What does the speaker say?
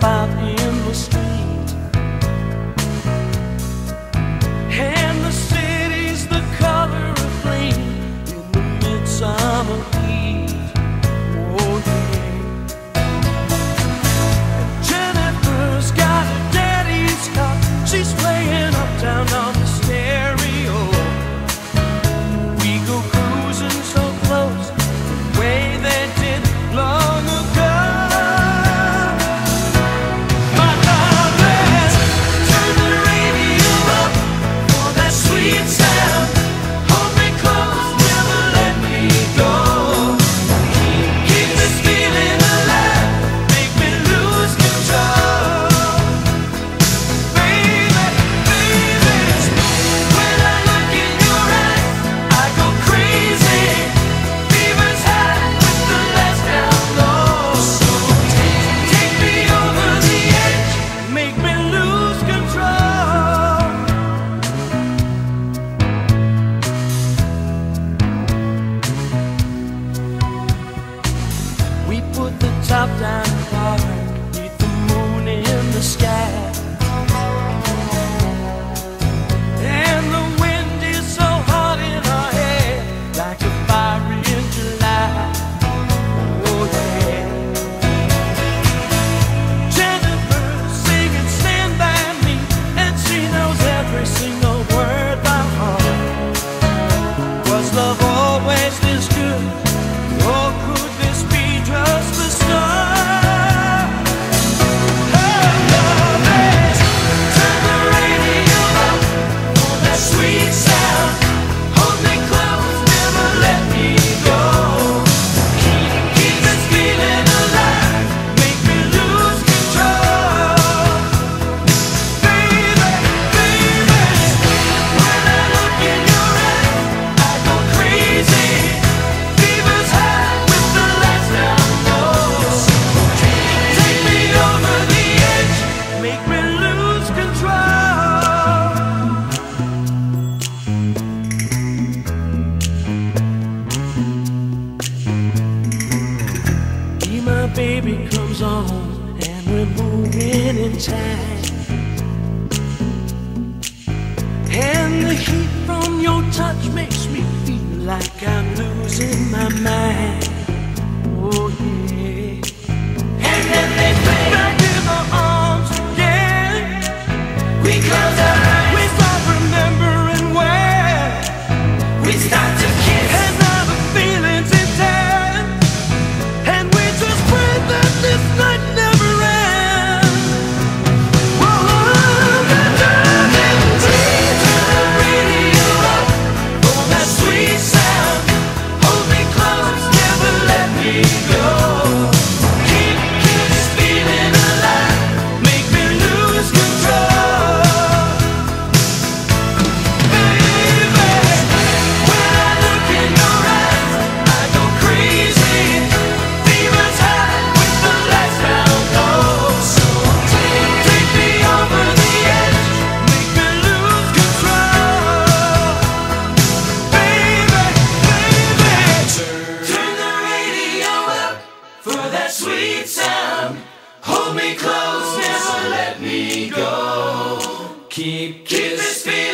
out in the street, and the city's the color of green in the midsummer heat. Oh yeah. And Jennifer's got a daddy's car. She's playing uptown on the stereo. We go cruising so close, the way they did long ago. We put the top down hard, beneath the moon in the sky, and the wind is so hot in our hair, like a fire in July. Oh yeah. Jennifer's singing Stand By Me, and she knows every single word by heart. Was love always this good, or could this be just the start? Oh, love is. Turn the radio up for that sweet sound. Hold me close, never let me go. Keep this feeling alive, make me lose control. Baby, baby, when I look in your eyes, I go crazy. Fever's high with the lights down low. Take me over the edge, make me lose control. Be my baby comes on, and we're moving in time, and the heat from your touch makes me feel like I'm losing my mind. Oh yeah. And then they play back in my arms again. We close our eyes, we start remembering where we start to kiss, and now the feeling's intense, and we just pray that this night never ends. Whoa, turn the radio up for that sweet sound. Hold me close, never let me go. Keep this feeling alive, make me lose control. Baby, when I look in your eyes, I go crazy. Fever's high with the lights down low. So take me over the edge, make me lose control. Baby, turn the radio up for that sweet sound. Hold me close, never let me go. Keep this feeling